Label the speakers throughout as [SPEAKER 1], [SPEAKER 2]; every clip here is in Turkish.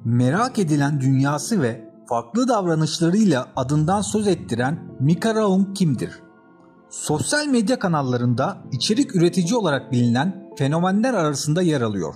[SPEAKER 1] Merak edilen dünyası ve farklı davranışlarıyla adından söz ettiren Mika Raun kimdir? Sosyal medya kanallarında içerik üretici olarak bilinen fenomenler arasında yer alıyor.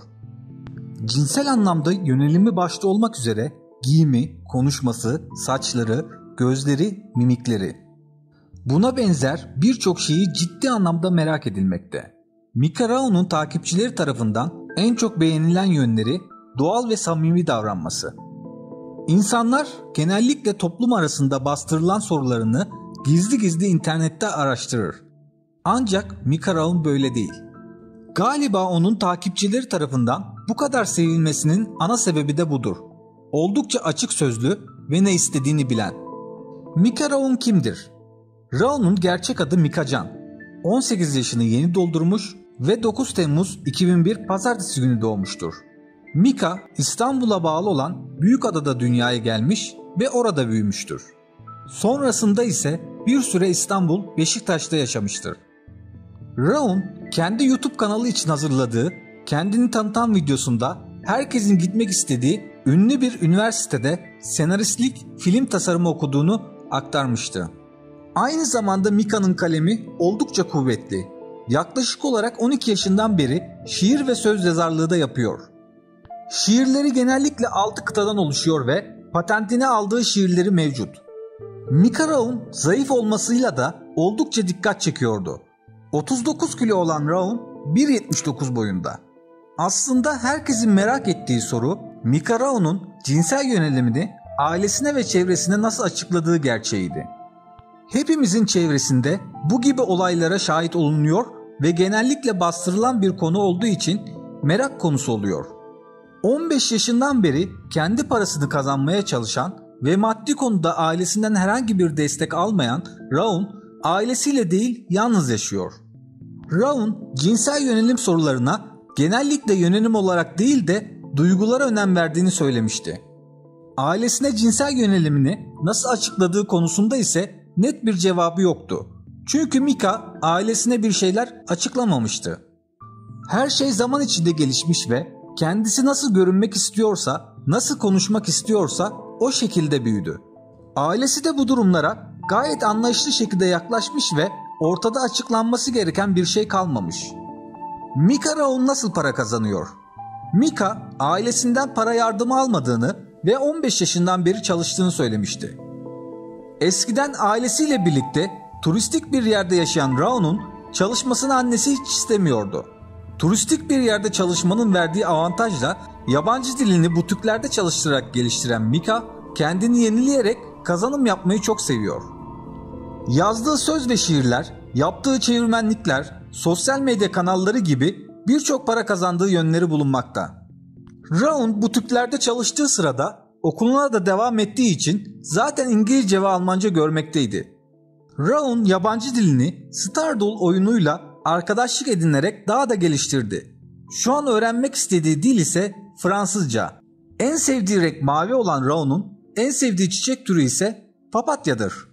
[SPEAKER 1] Cinsel anlamda yönelimi başta olmak üzere giyimi, konuşması, saçları, gözleri, mimikleri. Buna benzer birçok şeyi ciddi anlamda merak edilmekte. Mika Raun'un takipçileri tarafından en çok beğenilen yönleri doğal ve samimi davranması. İnsanlar genellikle toplum arasında bastırılan sorularını gizli gizli internette araştırır. Ancak Mika Raun böyle değil. Galiba onun takipçileri tarafından bu kadar sevilmesinin ana sebebi de budur. Oldukça açık sözlü ve ne istediğini bilen. Mika Raun kimdir? Raun'un gerçek adı Mika Can. 18 yaşını yeni doldurmuş ve 9 Temmuz 2001 Pazartesi günü doğmuştur. Mika, İstanbul'a bağlı olan Büyükada'da dünyaya gelmiş ve orada büyümüştür. Sonrasında ise bir süre İstanbul, Beşiktaş'ta yaşamıştır. Raun, kendi YouTube kanalı için hazırladığı kendini tanıtan videosunda herkesin gitmek istediği ünlü bir üniversitede senaristlik, film tasarımı okuduğunu aktarmıştı. Aynı zamanda Mika'nın kalemi oldukça kuvvetli. Yaklaşık olarak 12 yaşından beri şiir ve söz yazarlığı da yapıyor. Şiirleri genellikle 6 kıtadan oluşuyor ve patentini aldığı şiirleri mevcut. Mika Raun zayıf olmasıyla da oldukça dikkat çekiyordu. 39 kilo olan Raun 1.79 boyunda. Aslında herkesin merak ettiği soru Mika Raun'un cinsel yönelimini ailesine ve çevresine nasıl açıkladığı gerçeğiydi. Hepimizin çevresinde bu gibi olaylara şahit olunuyor ve genellikle bastırılan bir konu olduğu için merak konusu oluyor. 15 yaşından beri kendi parasını kazanmaya çalışan ve maddi konuda ailesinden herhangi bir destek almayan Raun, ailesiyle değil yalnız yaşıyor. Raun, cinsel yönelim sorularına genellikle yönelim olarak değil de duygulara önem verdiğini söylemişti. Ailesine cinsel yönelimini nasıl açıkladığı konusunda ise net bir cevabı yoktu. Çünkü Mika ailesine bir şeyler açıklamamıştı. Her şey zaman içinde gelişmiş ve kendisi nasıl görünmek istiyorsa, nasıl konuşmak istiyorsa o şekilde büyüdü. Ailesi de bu durumlara gayet anlayışlı şekilde yaklaşmış ve ortada açıklanması gereken bir şey kalmamış. Mika Raun nasıl para kazanıyor? Mika ailesinden para yardımı almadığını ve 15 yaşından beri çalıştığını söylemişti. Eskiden ailesiyle birlikte turistik bir yerde yaşayan Raun'un çalışmasını annesi hiç istemiyordu. Turistik bir yerde çalışmanın verdiği avantajla yabancı dilini butiklerde çalıştırarak geliştiren Mika, kendini yenileyerek kazanım yapmayı çok seviyor. Yazdığı söz ve şiirler, yaptığı çevirmenlikler, sosyal medya kanalları gibi birçok para kazandığı yönleri bulunmakta. Raun butiklerde çalıştığı sırada okuluna da devam ettiği için zaten İngilizce ve Almanca görmekteydi. Raun yabancı dilini Stardoll oyunuyla arkadaşlık edinerek daha da geliştirdi. Şu an öğrenmek istediği dil ise Fransızca. En sevdiği renk mavi olan Raun'un en sevdiği çiçek türü ise papatyadır.